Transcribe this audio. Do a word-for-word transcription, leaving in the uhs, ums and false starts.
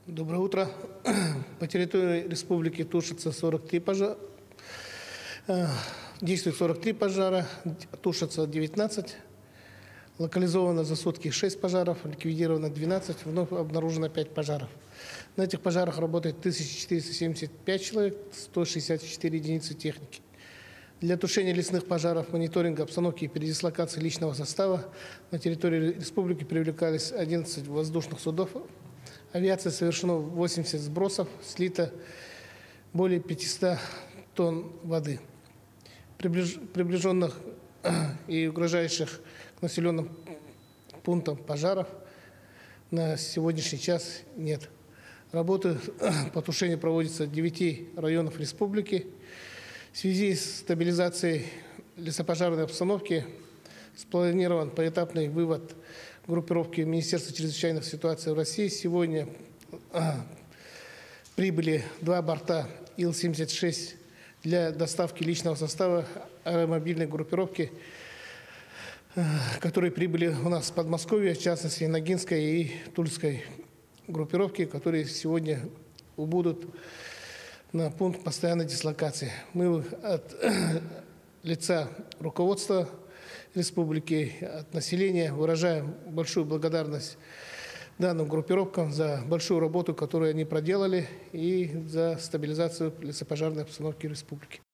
Доброе утро. По территории республики тушится сорок три пожара. Действует сорок три пожара, тушится девятнадцать. Локализовано за сутки шесть пожаров, ликвидировано двенадцать, вновь обнаружено пять пожаров. На этих пожарах работает тысяча четыреста семьдесят пять человек, сто шестьдесят четыре единицы техники. Для тушения лесных пожаров, мониторинга обстановки и передислокации личного состава на территории республики привлекались одиннадцать воздушных судов. Авиация совершено восемьдесят сбросов, слито более пятисот тонн воды. Приближ... Приближенных и угрожающих к населенным пунктам пожаров на сегодняшний час нет. Работы по тушению проводятся в девяти районах республики. В связи с стабилизацией лесопожарной обстановки спланирован поэтапный вывод группировки Министерства чрезвычайных ситуаций в России. Сегодня а, прибыли два борта Ил семьдесят шесть для доставки личного состава аэромобильной группировки, а, которые прибыли у нас в Подмосковье, в частности, Ногинской и Тульской группировки, которые сегодня убудут на пункт постоянной дислокации. Мы от лица руководства республики, от населения выражаем большую благодарность данным группировкам за большую работу, которую они проделали, и за стабилизацию лесопожарной обстановки республики.